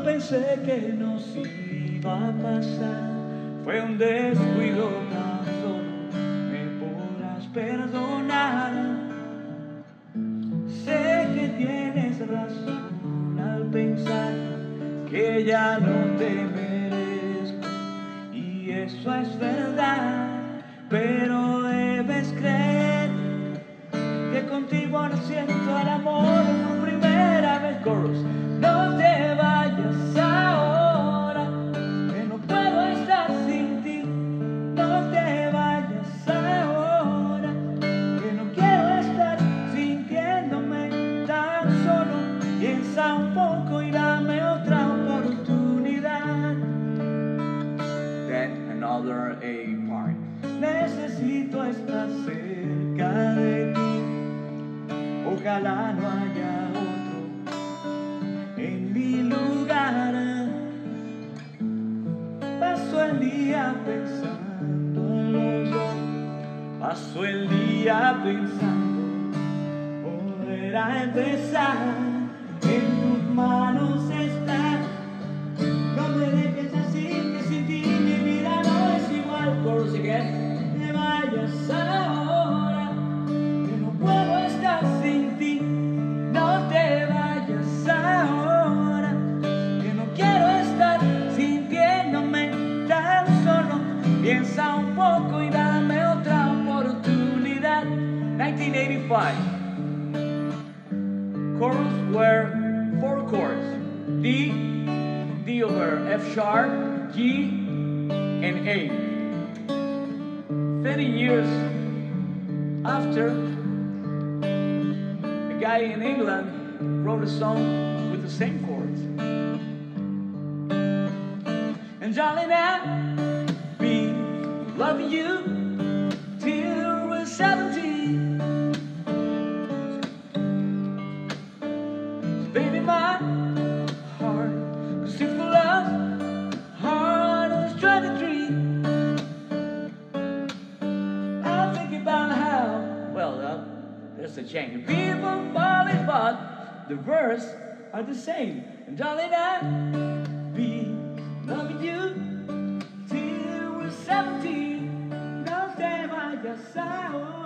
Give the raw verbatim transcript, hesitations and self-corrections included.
pensé que nos iba a pasar, fue un descuido tan solo, me podrás perdonar. Sé que tienes razón al pensar que ya no te merezco, y eso es verdad, pero debes creer que contigo ahora siento el amor por primera vez. Chorus. No te vayas ahora, que no puedo estar sin ti. No te vayas ahora, que no quiero estar sintiéndome tan solo. Piensa un poco y dame otra oportunidad. Then another A part. Necesito estar cerca de ti, ojalá no haya otro en mi lugar. Paso el día pensando en los dos, paso el día pensando volver a empezar. En tus manos está, no me dejes así, que sin ti mi vida no es igual. Chorus again. No te vayas ahora, que no puedo estar sin ti. No te vayas ahora, que no quiero estar sintiéndome tan solo. Piensa un poco y dame otra oportunidad. nineteen eighty-five. Chorus were four chords: D, D over F sharp, G, and A. Thirty years after, a guy in England wrote a song with the same chords. And darling, I've been loving you till we're seventeen. So baby, my heart was still full of heart was trying to dream. I'm thinking about how, well, uh, there's a change. People falling, but the verse are the same. And darling, I've been loving you till we're seventeen. No te vayas ahora.